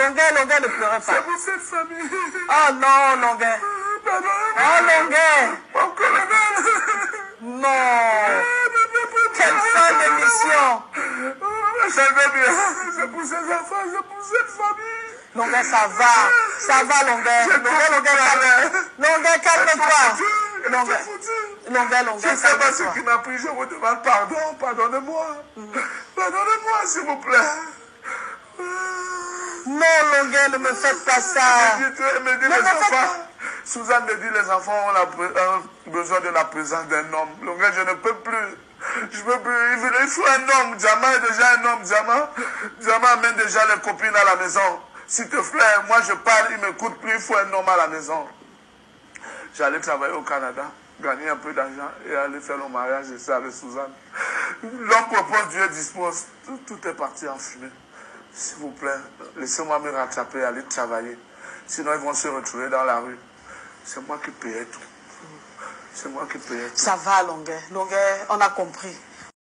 Longueur, Longueur, ne pleurez pas. C'est pour cette famille. Oh non, Longueur. Oh, Longueur. Mon colonel. Non. Quelle fin d'émission. C'est pour ces enfants, c'est pour cette famille. Longueur, ça va, Longueur. Longueur, calme-toi. Longueur, Je ne sais pas ce qui m'a pris, je vous demande pardon, pardonnez-moi. Pardonnez-moi, s'il vous plaît. Non, Longueur, ne me faites pas ça. Me dit les enfants. Suzanne me dit les enfants ont besoin de la présence d'un homme. Longueur, je ne peux plus. Je peux plus. Il faut un homme. Diamant est déjà un homme. Diamant amène déjà les copines à la maison. S'il te plaît, moi je parle, il ne m'écoute plus. Il faut un homme à la maison. J'allais travailler au Canada, gagner un peu d'argent et aller faire le mariage ici avec Suzanne. L'homme propose, Dieu dispose. Tout est parti en fumée. S'il vous plaît, laissez-moi me rattraper et aller travailler. Sinon, ils vont se retrouver dans la rue. C'est moi qui payais tout. C'est moi qui payais tout. Ça va, Longueur. Longueur, on a compris.